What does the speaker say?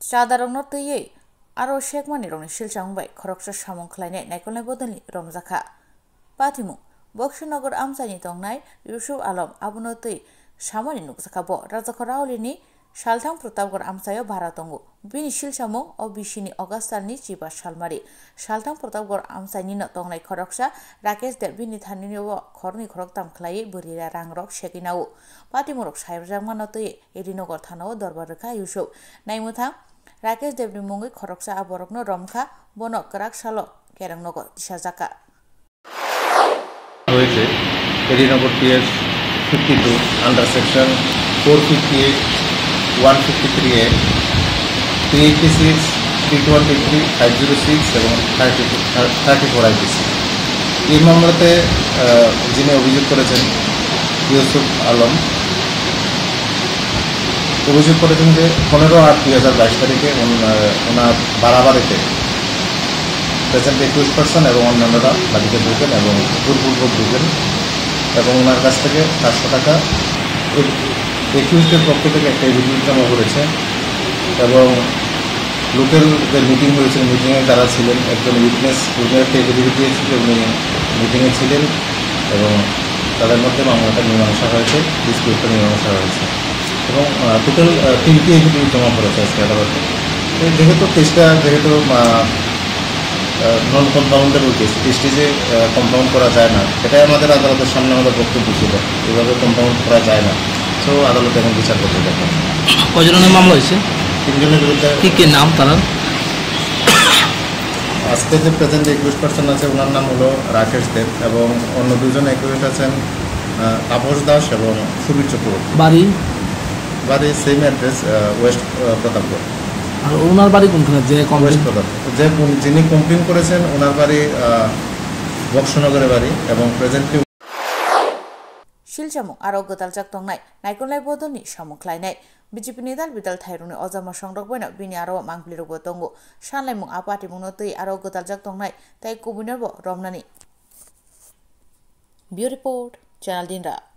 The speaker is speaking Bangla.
sadarongno tei aro shekmani rongni silsamung bai khoroksa samung khwlai naikol bodolni romjaka patimu Bokshinagar amsani tongnai Yusuf Alam abono tei samani nukjaka bo rajakharaulini salthang protapgor amsayo bharatongo bini silsamung o bisini augustalni chiba salmari salthang protapgor amsani no tongnai khoroksa Rakesh Dev bini thanini o khorni khoroktam khlai burira rangrok sekinau patimurok saibjangmano tei edinogor thanao dorbar rekha Yusuf naimutha Rakesh Devni mungi khoroksa aborokno romkha bono krak salo kerangnogo disajaka হয়েছে AD Nagar PS 52 under section 458 153 A 386 323 506 এবং 34 আইপিসি এই মামলাতে যিনি অভিযোগ করেছেন ইউসুফ আলম অভিযোগ করেছেন যে 15/8/2022 তারিখে ওনার বাড়াবাড়িতে প্রেজেন্ট 21% এবং অন্যান্যরা বাড়িতে ঢুকেন এবং ভুলপূর্বক ঢুকেন এবং ওনার কাছ থেকে 400 টাকা একিউজদের পক্ষ থেকে একটা এভিডেন্স জমা করেছে এবং লোকাল যে মিটিং হয়েছে মিটিংয়ে যারা ছিলেন একজন উইটনেস একটা এভিডেন্স দিয়েছিল উনি মিটিংয়ে ছিলেন এবং তাদের মধ্যে মামলাটা মীমাংসা হয়েছে ডিসপিউটটা মীমাংসা হয়েছে এবং টোটাল 3টি এভিডেন্স জমা করেছে আজকে আদালতে যেহেতু কেসটা নন কম্পাউন্ডেবল কেস স্টেজে কম্পাউন্ড করা যায় না এটাই আমাদের আদালতের সামনে আমাদের বক্তব্য ছিল এভাবে কম্পাউন্ড করা যায় না সো আদালতে এখন বিচার করতে দেখেন কয়জনের মামলা হয়েছে 3 জনের বিরুদ্ধে কি নাম তারা আজকে যে প্রেজেন্ট 21% আছে ওনার নাম হলো রাকেশ দেব এবং অন্য 2 জন একুয়েট আছেন তাপস দাস এবং সুবীর চক্রবর্তী বাড়ি সেম অ্যাড্রেস ওয়েস্ট প্রতাপগড় আর ওনার বাড়ি কোনখানে যে যিনি কমপ্লেন করেছেন ওনার বাড়ি বক্সনগরের বাড়ি এবং presently silsamung aro gotaljak tongnai naikol bodolni samung khlainai BJP ni dal bidal thairuni ojama songrok boina bini aro mangplirokbo tongo sanlaimung apati mungno tei aro gotaljak tongnai tai kubunerbo romnani Bureau Report Channel Dinra